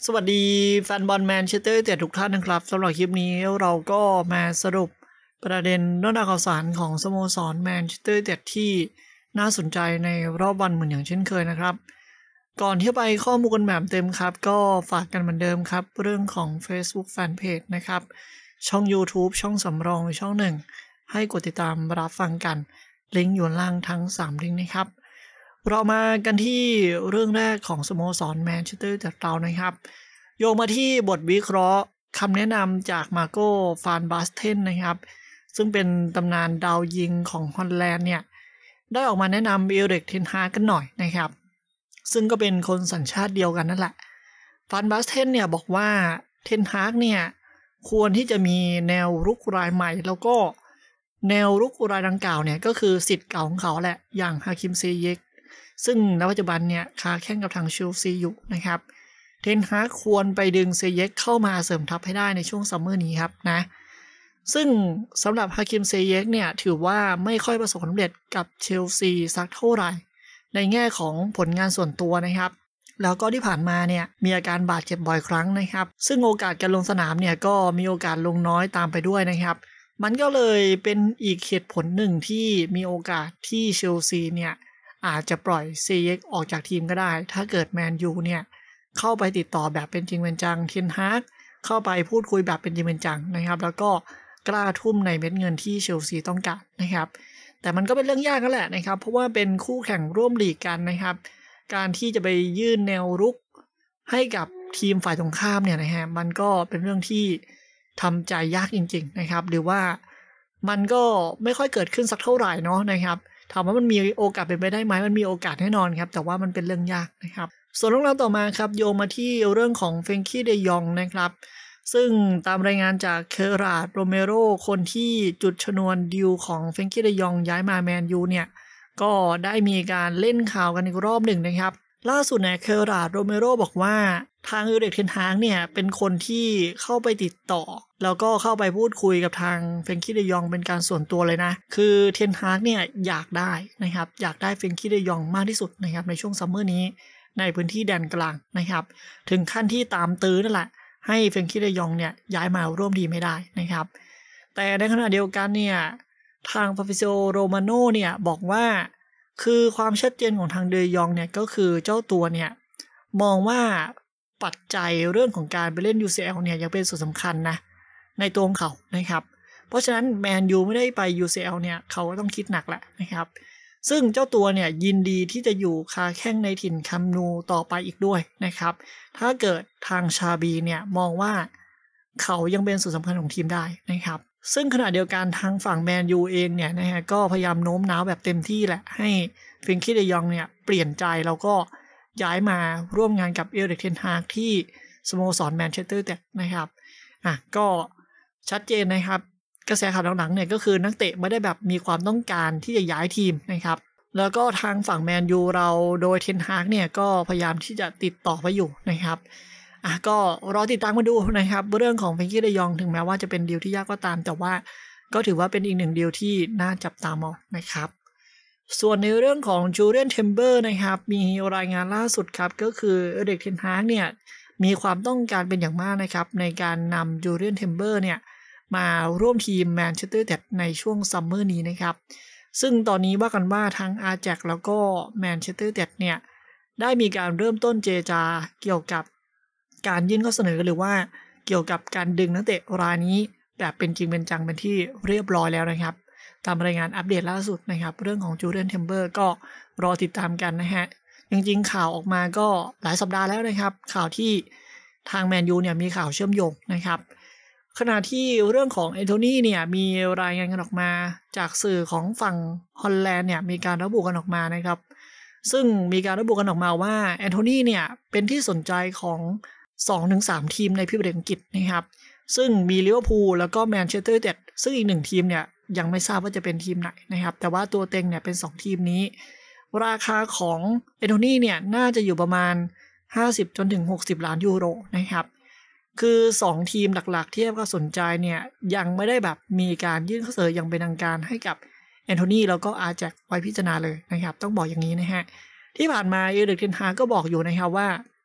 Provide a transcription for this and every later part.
สวัสดีแฟนบอลแมนเชสเตอร์ยูไนเต็ดทุกท่านนะครับสำหรับคลิปนี้เราก็มาสรุปประเด็นเรื่องราวข่าวสารของสโมสรแมนเชสเตอร์ยูไนเต็ดที่น่าสนใจในรอบวันเหมือนอย่างเช่นเคยนะครับก่อนที่ไปข้อมูลกันแบบเต็มครับก็ฝากกันเหมือนเดิมครับเรื่องของ Facebook Fanpage นะครับช่อง YouTube ช่องสำรองช่องหนึ่งให้กดติดตามรับฟังกันลิงก์อยู่ล่างทั้ง3ลิงก์นะครับเรามากันที่เรื่องแรกของสโมสรแมนเชสเตอร์ยูไนเต็ดเรานะครับโยงมาที่บทวิเคราะห์คำแนะนำจากมาโก้ฟานบาสเทนนะครับซึ่งเป็นตำนานดาวยิงของฮอลแลนด์เนี่ยได้ออกมาแนะนำเอริกเทนฮากกันหน่อยนะครับซึ่งก็เป็นคนสัญชาติเดียวกันนั่นแหละฟานบาสเทนเนี่ยบอกว่าเทนฮากเนี่ยควรที่จะมีแนวรุกรายใหม่แล้วก็แนวรุกรายดังกล่าวเนี่ยก็คือสิทธิ์เก่าของเขาแหละอย่างฮาคิมเซเยกซึ่งณปัจจุบันเนี่ยค้าแข่งกับทางเชลซีอยู่นะครับเทนฮากควรไปดึงเซเยกเข้ามาเสริมทัพให้ได้ในช่วงซัมเมอร์นี้ครับนะซึ่งสำหรับฮาคิมเซเยกเนี่ยถือว่าไม่ค่อยประสบความสำเร็จกับเชลซีสักเท่าไหร่ในแง่ของผลงานส่วนตัวนะครับแล้วก็ที่ผ่านมาเนี่ยมีอาการบาดเจ็บบ่อยครั้งนะครับซึ่งโอกาสการลงสนามเนี่ยก็มีโอกาสลงน้อยตามไปด้วยนะครับมันก็เลยเป็นอีกเหตุผลหนึ่งที่มีโอกาสที่เชลซีเนี่ยอาจจะปล่อยเซเยกออกจากทีมก็ได้ถ้าเกิดแมนยูเนี่ยเข้าไปติดต่อแบบเป็นจริงเป็นจังเทนฮากเข้าไปพูดคุยแบบเป็นจริงเป็นจังนะครับแล้วก็กล้าทุ่มในเม็ดเงินที่เชลซีต้องการนะครับแต่มันก็เป็นเรื่องยากนั่นแหละนะครับเพราะว่าเป็นคู่แข่งร่วมลีกกันนะครับการที่จะไปยื่นแนวรุกให้กับทีมฝ่ายตรงข้ามเนี่ยนะฮะมันก็เป็นเรื่องที่ทำใจยากจริงๆนะครับหรือว่ามันก็ไม่ค่อยเกิดขึ้นสักเท่าไหร่เนาะนะครับถามว่ามันมีโอกาสเป็นไปได้ไหมมันมีโอกาสแน่นอนครับแต่ว่ามันเป็นเรื่องยากนะครับส่วนเรื่องราวต่อมาครับโยงมาที่เรื่องของเฟรงกี้เดยองนะครับซึ่งตามรายงานจากเคอราดโรเมโรคนที่จุดชนวนดีลของเฟรงกี้เดยองย้ายมาแมนยูเนี่ยก็ได้มีการเล่นข่าวกันอีกรอบหนึ่งนะครับล่าสุดเนี่ยเคอราดโรเมโรบอกว่าทางยูเรกเทนฮากเนี่ยเป็นคนที่เข้าไปติดต่อแล้วก็เข้าไปพูดคุยกับทางเฟรงกี้เดยองเป็นการส่วนตัวเลยนะคือเทนฮากเนี่ยอยากได้นะครับอยากได้เฟรงกี้เดยองมากที่สุดนะครับในช่วงซัมเมอร์นี้ในพื้นที่แดนกลางนะครับถึงขั้นที่ตามตื้อนั่นแหละให้เฟรงกี้เดยองเนี่ยย้ายมาร่วมทีมไม่ได้นะครับแต่ในขณะเดียวกันเนี่ยทางฟาบิโซโรมาโนเนี่ยบอกว่าคือความชัดเจนของทางเดยองเนี่ยก็คือเจ้าตัวเนี่ยมองว่าปัจจัยเรื่องของการไปเล่น UCL เนี่ยยังเป็นส่วนสำคัญนะในตัวของเขานะครับเพราะฉะนั้นแมนยูไม่ได้ไป UCL เนี่ยเขาก็ต้องคิดหนักแหละนะครับซึ่งเจ้าตัวเนี่ยยินดีที่จะอยู่คาแข้งในถิ่นคัมนูต่อไปอีกด้วยนะครับถ้าเกิดทางชาบีเนี่ยมองว่าเขายังเป็นส่วนสำคัญของทีมได้นะครับซึ่งขณะเดียวกันทางฝั่งแมนยูเองเนี่ยนะฮะก็พยายามโน้มน้าวแบบเต็มที่แหละให้เฟรงกี้เดยองเนี่ยเปลี่ยนใจแล้วก็ย้ายมาร่วมงานกับเอริกเทนฮากที่สโมสรแมนเชสเตอร์ยูไนเต็ดนะครับก็ชัดเจนนะครับกระแสข่าวหลังๆเนี่ยก็คือนักเตะไม่ได้แบบมีความต้องการที่จะย้ายทีมนะครับแล้วก็ทางฝั่งแมนยูเราโดยเทนฮากเนี่ยก็พยายามที่จะติดต่อไปอยู่นะครับก็รอติดตามมาดูนะครับเรื่องของเฟรงกี้เดยองถึงแม้ว่าจะเป็นดีลที่ยากก็ตามแต่ว่าก็ถือว่าเป็นอีกหนึ่งดีลที่น่าจับตามองนะครับส่วนในเรื่องของจูเลียนเทมเบอร์นะครับมีรายงานล่าสุดครับก็คือเอริกเทนฮากเนี่ยมีความต้องการเป็นอย่างมากนะครับในการนำจูเลียนเทมเบอร์เนี่ยมาร่วมทีมแมนเชสเตอร์ยูไนเต็ดในช่วงซัมเมอร์นี้นะครับซึ่งตอนนี้ว่ากันว่าทั้งอาแจ็คแล้วก็แมนเชสเตอร์ยูไนเต็ดเนี่ยได้มีการเริ่มต้นเจรจาเกี่ยวกับการยื่นข้อเสนอหรือว่าเกี่ยวกับการดึงนักเตะรายนี้แบบเป็นจริงเป็นจังเป็นที่เรียบร้อยแล้วนะครับตามรายงานอัปเดตล่าสุดนะครับเรื่องของจูเลียนเทมเบอร์ก็รอติดตามกันนะฮะจริงๆข่าวออกมาก็หลายสัปดาห์แล้วนะครับข่าวที่ทางแมนยูเนี่ยมีข่าวเชื่อมโยงนะครับขณะที่เรื่องของแอนโทนีเนี่ยมีรายงานกันออกมาจากสื่อของฝั่งฮอลแลนด์เนี่ยมีการระบุกันออกมานะครับซึ่งมีการระบุกันออกมาว่าแอนโทนีเนี่ยเป็นที่สนใจของ 2-3 ทีมในพรีเมียร์ลีกอังกฤษนะครับซึ่งมีลิเวอร์พูลแล้วก็แมนเชสเตอร์ยูไนเต็ดซึ่งอีก1ทีมเนี่ยยังไม่ทราบว่าจะเป็นทีมไหนนะครับแต่ว่าตัวเต็งเนี่ยเป็น2ทีมนี้ราคาของแอนโทนีเนี่ยน่าจะอยู่ประมาณ50 จนถึง 60 ล้านยูโรนะครับคือ2ทีมหลักๆที่ก็สนใจเนี่ยยังไม่ได้แบบมีการยื่นข้อเสนออย่างเป็นทางการให้กับแอนโทนีแล้วก็อาแจ็คไว้พิจารณาเลยนะครับต้องบอกอย่างนี้นะฮะที่ผ่านมาเอริกเทนฮากก็บอกอยู่นะครับว่า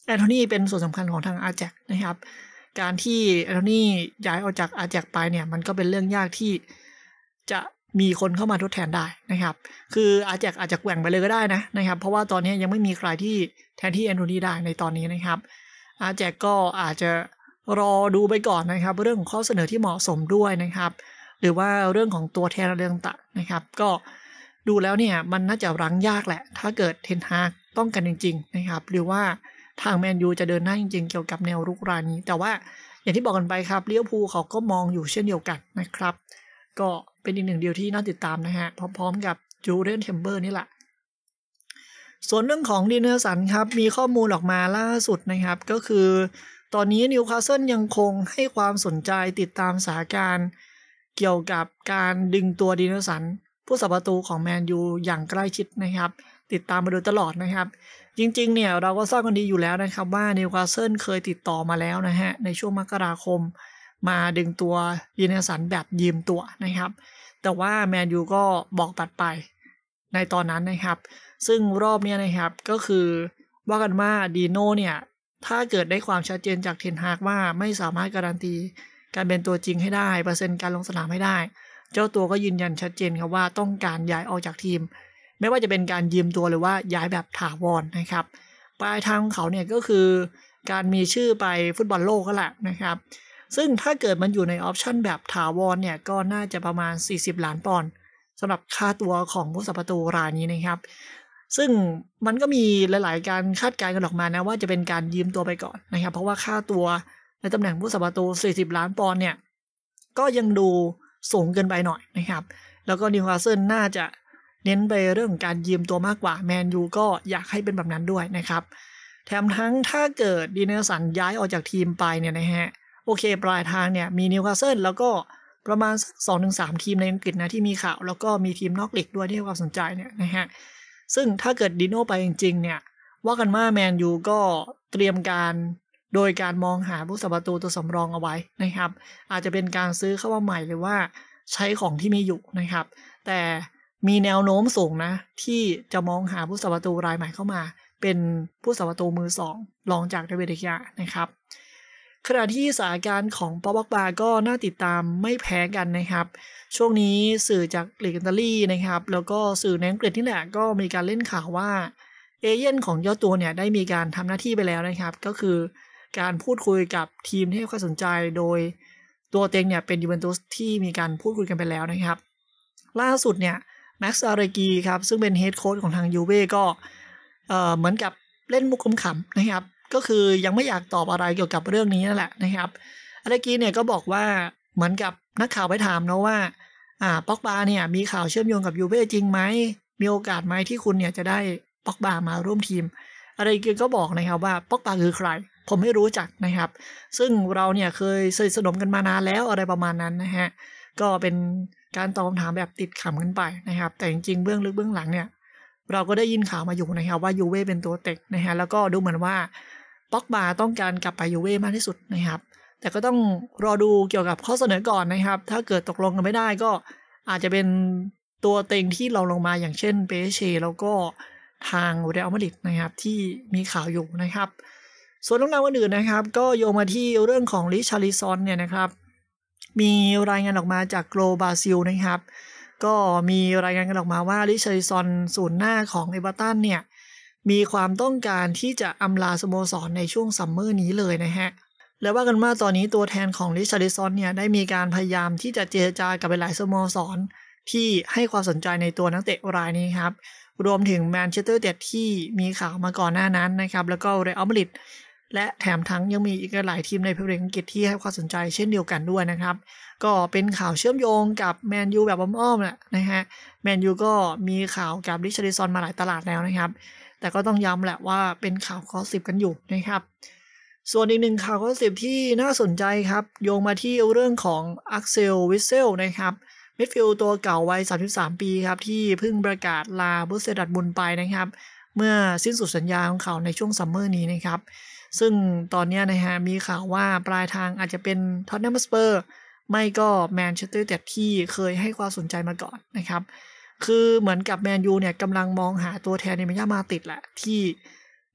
แอนโทนีเป็นส่วนสำคัญของทางอาแจ็คนะครับการที่แอนโทนีย้ายออกจากอาแจ็คไปเนี่ยมันก็เป็นเรื่องยากที่จะมีคนเข้ามาทดแทนได้นะครับคืออาแจ็คอาจจะแกว่งไปเลยก็ได้นะครับเพราะว่าตอนนี้ยังไม่มีใครที่แทนที่แอนโทนีได้ในตอนนี้นะครับอาแจ็คก็อาจจะรอดูไปก่อนนะครับเรื่องของข้อเสนอที่เหมาะสมด้วยนะครับหรือว่าเรื่องของตัวแทนเรื่องต่างนะครับก็ดูแล้วเนี่ยมันน่าจะรั้งยากแหละถ้าเกิดเทนฮากต้องกันจริงๆนะครับหรือว่าทางแมนยูจะเดินหน้าจริงๆเกี่ยวกับแนวรุกรายนี้แต่ว่าอย่างที่บอกกันไปครับลิเวอร์พูลเขาก็มองอยู่เช่นเดียวกันนะครับก็เป็นอีกหนึ่งเดียวที่น่าติดตามนะฮะพร้อมๆกับจูเลียนเทมเบอร์นี่แหละส่วนเรื่องของดินเนอร์สันครับมีข้อมูลออกมาล่าสุดนะครับก็คือตอนนี้นิวคาสเซิลยังคงให้ความสนใจติดตามสถานการณ์เกี่ยวกับการดึงตัวดินเนอร์สันผู้สับประตูของแมนยูอย่างใกล้ชิดนะครับติดตามมาโดยตลอดนะครับจริงๆเนี่ยเราก็ทราบกันดีอยู่แล้วนะครับว่านิวคาสเซิลเคยติดต่อมาแล้วนะฮะในช่วงมกราคมมาดึงตัวดินเนอร์สันแบบยืมตัวนะครับแต่ว่าแมนยูก็บอกปัดไปในตอนนั้นนะครับซึ่งรอบนี้นะครับก็คือว่ากันว่าดีโน่เนี่ยถ้าเกิดได้ความชัดเจนจากเทนฮากว่าไม่สามารถการันตีการเป็นตัวจริงให้ได้เปอร์เซ็นต์การลงสนามให้ได้เจ้าตัวก็ยืนยันชัดเจนครับว่าต้องการย้ายออกจากทีมไม่ว่าจะเป็นการยืมตัวหรือว่าย้ายแบบถาวรนะครับปลายทางของเขาเนี่ยก็คือการมีชื่อไปฟุตบอลโลกก็แหละนะครับซึ่งถ้าเกิดมันอยู่ในออปชั่นแบบถาวรเนี่ยก็น่าจะประมาณ40ล้านปอนด์สำหรับค่าตัวของผู้สับประตูรายนี้นะครับซึ่งมันก็มีหลายๆการคาดการณ์กันออกมานะว่าจะเป็นการยืมตัวไปก่อนนะครับเพราะว่าค่าตัวในตำแหน่งผู้สับประตู40ล้านปอนด์เนี่ยก็ยังดูสูงเกินไปหน่อยนะครับแล้วก็นิวคาสเซิลน่าจะเน้นไปเรื่องการยืมตัวมากกว่าแมนยูก็อยากให้เป็นแบบนั้นด้วยนะครับแถมทั้งถ้าเกิดดินเนอร์สันย้ายออกจากทีมไปเนี่ยนะฮะโอเคปลายทางเนี่ยมีนิวคาสเซิลแล้วก็ประมาณ 2-3 ทีมในอังกฤษนะที่มีข่าวแล้วก็มีทีมนอกลีกด้วยที่ให้ความสนใจเนี่ยนะฮะซึ่งถ้าเกิดดิโน่ไปจริงๆเนี่ยว่ากันว่าแมนยูก็เตรียมการโดยการมองหาผู้สับประตูตัวสำรองเอาไว้นะครับอาจจะเป็นการซื้อเข้ามาใหม่หรือว่าใช้ของที่มีอยู่นะครับแต่มีแนวโน้มสูงนะที่จะมองหาผู้สับประตูรายใหม่เข้ามาเป็นผู้สับประตูมือสองรองจากเดวิด เดกยานะครับขณะที่สถานการณ์ของปอบ็อกบาก็น่าติดตามไม่แพ้กันนะครับช่วงนี้สื่อจากลีกอิตาลีนะครับแล้วก็สื่อในอังกฤษนี่แหละก็มีการเล่นข่าวว่าเอเย่นของเจ้าตัวเนี่ยได้มีการทำหน้าที่ไปแล้วนะครับก็คือการพูดคุยกับทีมที่ให้ความสนใจโดยตัวเต็งเนี่ยเป็นยูเวนตุสที่มีการพูดคุยกันไปแล้วนะครับล่าสุดเนี่ยแม็กซ์อาเรกีครับซึ่งเป็นเฮดโค้ชของทางยูเว่ก็เหมือนกับเล่นมุกขำๆนะครับก็คือยังไม่อยากตอบอะไรเกี่ยวกับเรื่องนี้นั่นแหละนะครับอาเรกีเนี่ยก็บอกว่าเหมือนกับนักข่าวไปถามนะว่าป็อกบาเนี่ยมีข่าวเชื่อมโยงกับยูเว่จริงไหมมีโอกาสไหมที่คุณเนี่ยจะได้ป็อกบามาร่วมทีมอาเรกีก็บอกนะครับว่าป็อกบาคือใครผมไม่รู้จักนะครับซึ่งเราเนี่ยเคยสนิทสนมกันมานานแล้วอะไรประมาณนั้นนะฮะก็เป็นการตอบคำถามแบบติดขำกันไปนะครับแต่จริงๆเบื้องลึกเบื้องหลังเนี่ยเราก็ได้ยินข่าวมาอยู่นะครับว่ายูเว่เป็นตัวเต็งนะฮะแล้วก็ดูเหมือนว่าป็อกบาต้องการกลับไปยูเว่มากที่สุดนะครับแต่ก็ต้องรอดูเกี่ยวกับข้อเสนอก่อนนะครับถ้าเกิดตกลงกันไม่ได้ก็อาจจะเป็นตัวเต็งที่เราลงมาอย่างเช่นเปเช่แล้วก็ทางเรอัลมาดริดนะครับที่มีข่าวอยู่นะครับส่วนเรื่องราวอื่นๆนะครับก็โยงมาที่เรื่องของริชาร์ลิซอนเนี่ยนะครับมีรายงานออกมาจากโกลบราซิลนะครับก็มีรายงานกันออกมาว่าริชาร์ลิซอนศูนย์หน้าของเอเวอร์ตันเนี่ยมีความต้องการที่จะอำลาสโมสรในช่วงซัมเมอร์นี้เลยนะฮะแล้วว่ากันว่าตอนนี้ตัวแทนของริชาร์ลิซอนเนี่ยได้มีการพยายามที่จะเจรจากับหลายสโมสรที่ให้ความสนใจในตัวนักเตะรายนี้ครับรวมถึงแมนเชสเตอร์ยูไนเต็ดที่มีข่าวมาก่อนหน้านั้นนะครับแล้วก็เรอัลมาดริดและแถมทั้งยังมีอีกหลายทีมในพรีเมียร์ลีกอังกฤษที่ให้ความสนใจเช่นเดียวกันด้วยนะครับก็เป็นข่าวเชื่อมโยงกับแมนยูแบบอ้อมๆแหละนะฮะแมนยูก็มีข่าวกับริชาร์ลิซอนมาหลายตลาดแล้วนะครับแต่ก็ต้องย้ำแหละว่าเป็นข่าวกอสซิปกันอยู่นะครับส่วนอีกหนึ่งข่าวกอสซิปที่น่าสนใจครับโยงมาที่เรื่องของอักเซลวิสเซลนะครับมิดฟิลด์ตัวเก่าวัย33 ปีครับที่เพิ่งประกาศลาบรูเซียดอร์ทมุนด์ไปนะครับเมื่อสิ้นสุดสัญญาของเขาในช่วงซัมเมอร์นี้นะครับซึ่งตอนนี้นะฮะมีข่าวว่าปลายทางอาจจะเป็นท็อตแนม ฮอตสเปอร์ไม่ก็แมนเชสเตอร์ยูไนเต็ดที่เคยให้ความสนใจมาก่อนนะครับคือเหมือนกับแมนยูเนี่ยกำลังมองหาตัวแทนในเมย่ามาติดแหละที่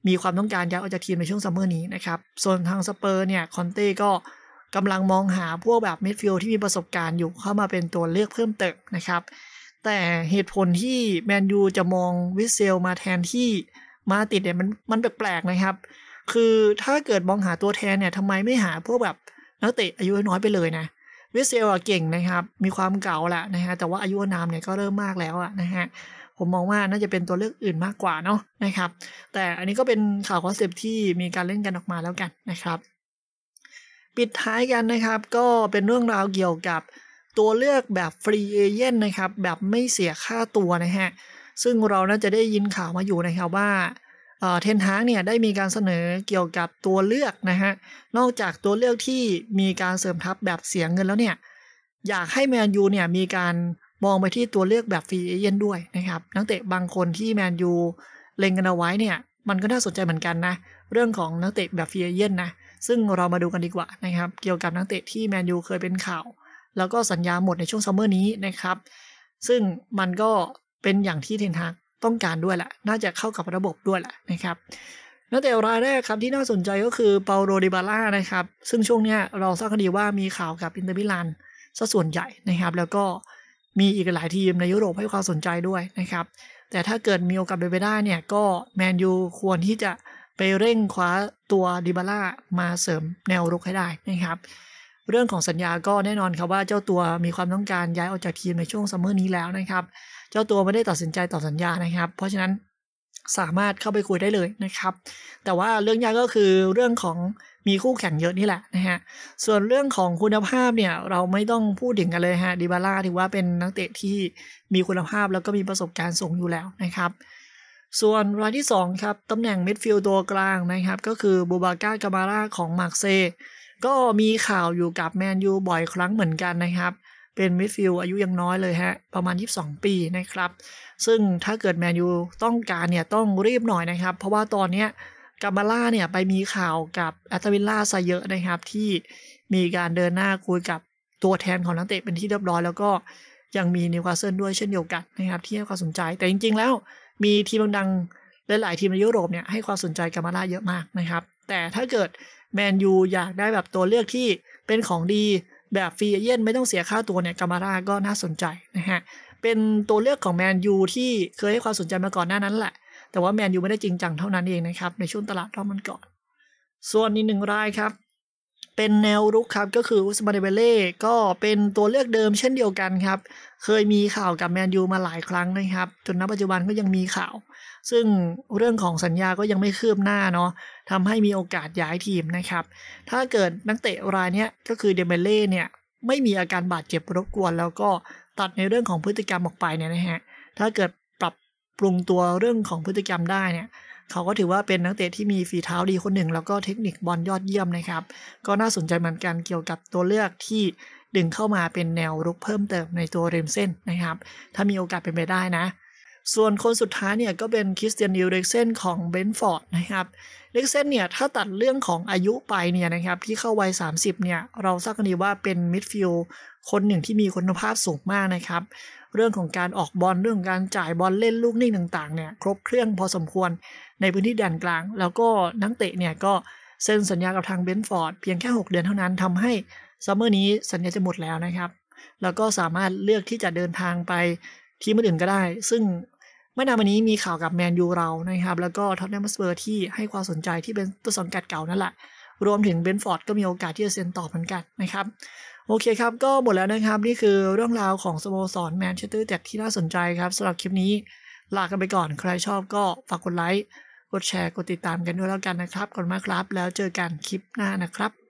มีความต้องการย้ายออกจากทีมในช่วงซัมเมอร์นี้นะครับส่วนทางสเปอร์เนี่ยคอนเต้ก็กำลังมองหาพวกแบบมิดฟิลด์ที่มีประสบการณ์อยู่เข้ามาเป็นตัวเลือกเพิ่มเติมนะครับแต่เหตุผลที่แมนยูจะมองวิเซลมาแทนที่มาติดเนี่ยมันแปลกๆนะครับคือถ้าเกิดมองหาตัวแทนเนี่ยทำไมไม่หาพวกแบบนักเตะอายุน้อยไปเลยนะวิเซลเก่งนะครับมีความเก่าแหละนะฮะแต่ว่าอายุนามเนี่ยก็เริ่มมากแล้วนะฮะผมมองว่าน่าจะเป็นตัวเลือกอื่นมากกว่าเนาะนะครับแต่อันนี้ก็เป็นข่าวคอนเซปต์ที่มีการเล่นกันออกมาแล้วกันนะครับปิดท้ายกันนะครับก็เป็นเรื่องราวเกี่ยวกับตัวเลือกแบบฟรีเอเจนต์นะครับแบบไม่เสียค่าตัวนะฮะซึ่งเราน่าจะได้ยินข่าวมาอยู่นะครับว่าเทนฮากเนี่ยได้มีการเสนอเกี่ยวกับตัวเลือกนะฮะนอกจากตัวเลือกที่มีการเสริมทัพแบบเสียเงินแล้วเนี่ยอยากให้แมนยูเนี่ยมีการมองไปที่ตัวเลือกแบบฟรีเอเจนต์ด้วยนะครับนักเตะบางคนที่แมนยูเล็งกันเอาไว้เนี่ยมันก็น่าสนใจเหมือนกันนะเรื่องของนักเตะแบบฟรีเอเจนต์นะซึ่งเรามาดูกันดีกว่านะครับเกี่ยวกับนักเตะที่แมนยูเคยเป็นข่าวแล้วก็สัญญาหมดในช่วงซัมเมอร์นี้นะครับซึ่งมันก็เป็นอย่างที่เทนฮากต้องการด้วยแหละน่าจะเข้ากับระบบด้วยแหละนะครับนักเตะรายแรกครับที่น่าสนใจก็คือเปาโล ดิบาล่านะครับซึ่งช่วงนี้เราทราบกันดีว่ามีข่าวกับอินเตอร์มิลานซะส่วนใหญ่นะครับแล้วก็มีอีกหลายทีมในยุโรปให้ความสนใจด้วยนะครับแต่ถ้าเกิดมีโอกาสเป็นไปได้เนี่ยก็แมนยูควรที่จะไปเร่งคว้าตัวดิบาล่ามาเสริมแนวรุกให้ได้นะครับเรื่องของสัญญาก็แน่นอนครับว่าเจ้าตัวมีความต้องการย้ายออกจากทีมในช่วงซัมเมอร์นี้แล้วนะครับเจ้าตัวไม่ได้ตัดสินใจต่อสัญญานะครับเพราะฉะนั้นสามารถเข้าไปคุยได้เลยนะครับแต่ว่าเรื่องยากก็คือเรื่องของมีคู่แข่งเยอะนี่แหละนะฮะส่วนเรื่องของคุณภาพเนี่ยเราไม่ต้องพูดถึงกันเลยฮะดิบาล่าถือว่าเป็นนักเตะที่มีคุณภาพแล้วก็มีประสบการณ์สูงอยู่แล้วนะครับส่วนรายที่2ครับตำแหน่งมิดฟิลด์ตัวกลางนะครับก็คือบูบาก้ากามาร่าของมาร์เซย์ก็มีข่าวอยู่กับแมนยูบ่อยครั้งเหมือนกันนะครับเป็นมิดฟิลด์อายุยังน้อยเลยฮะประมาณ22ปีนะครับซึ่งถ้าเกิดแมนยูต้องการเนี่ยต้องรีบหน่อยนะครับเพราะว่าตอนนี้กามาร่าเนี่ยไปมีข่าวกับแอตตันวิลล่าซะเยอะนะครับที่มีการเดินหน้าคุยกับตัวแทนของนักเตะเป็นที่เรียบร้อยแล้วก็ยังมีนิวคาสเซิลด้วยเช่นเดียวกันนะครับที่ให้ความสนใจแต่จริงๆแล้วมีทีมดังๆหลายๆทีมในยุโรปเนี่ยให้ความสนใจกามาร่าเยอะมากนะครับแต่ถ้าเกิดแมนยูอยากได้แบบตัวเลือกที่เป็นของดีแบบฟรีเอเจนต์ไม่ต้องเสียค่าตัวเนี่ยกามาร่าก็น่าสนใจนะฮะเป็นตัวเลือกของแมนยูที่เคยให้ความสนใจมาก่อนหน้านั้นแหละแต่ว่าแมนยูไม่ได้จริงจังเท่านั้นเองนะครับในช่วงตลาดรอบมันก่อนส่วนอีกหนึ่งรายครับเป็นแนวรุกครับก็คืออุสมานเดเบเล่ก็เป็นตัวเลือกเดิมเช่นเดียวกันครับเคยมีข่าวกับแมนยูมาหลายครั้งนะครับจนณปัจจุบันก็ยังมีข่าวซึ่งเรื่องของสัญญาก็ยังไม่คืบหน้าเนาะทำให้มีโอกาสย้ายทีมนะครับถ้าเกิดนักเตะรายนี้ก็คือเดเบเล่เนี่ยไม่มีอาการบาดเจ็บรบกวนแล้วก็ตัดในเรื่องของพฤติกรรมออกไปเนี่ยนะฮะถ้าเกิดปรับปรุงตัวเรื่องของพฤติกรรมได้เนี่ยเขาก็ถือว่าเป็นนักเตะที่มีฝีเท้าดีคนหนึ่งแล้วก็เทคนิคบอลยอดเยี่ยมนะครับก็น่าสนใจเหมือนกันเกี่ยวกับตัวเลือกที่ดึงเข้ามาเป็นแนวรุกเพิ่มเติมในตัวริมเส้นนะครับถ้ามีโอกาสเป็นไปได้นะส่วนคนสุดท้ายเนี่ยก็เป็นคริสเตียน อิริกเซนของเบรนท์ฟอร์ดนะครับอิริกเซนเนี่ยถ้าตัดเรื่องของอายุไปเนี่ยนะครับที่เข้าวัย30เนี่ยเราทราบกันดีว่าเป็นมิดฟิลด์คนหนึ่งที่มีคุณภาพสูงมากนะครับเรื่องของการออกบอลเรื่องการจ่ายบอลเล่นลูกนิ่งต่างๆเนี่ยครบเครื่องพอสมควรในพื้นที่แดนกลางแล้วก็นักเตะเนี่ยก็เซ็นสัญญากับทางเบรนท์ฟอร์ดเพียงแค่6เดือนเท่านั้นทำให้ซัมเมอร์นี้สัญญาจะหมดแล้วนะครับแล้วก็สามารถเลือกที่จะเดินทางไปทีมอื่นก็ได้ซึ่งเมื่อนานมานี้มีข่าวกับแมนยูเรานะครับแล้วก็ท็อตแนม ฮอตสเปอร์ที่ให้ความสนใจที่เป็นตัวสังกัดเก่านั่นแหละรวมถึงเบรนท์ฟอร์ดก็มีโอกาสที่จะเซ็นต่อเหมือนกันนะครับโอเคครับก็หมดแล้วนะครับนี่คือเรื่องราวของสโมสรแมนเชสเตอร์ยูไนเต็ดที่น่าสนใจครับสำหรับคลิปนี้ลากันไปก่อนใครชอบก็ฝากกดไลค์กดแชร์กดติดตามกันด้วยแล้วกันนะครับขอบคุณมากครับแล้วเจอกันคลิปหน้านะครับ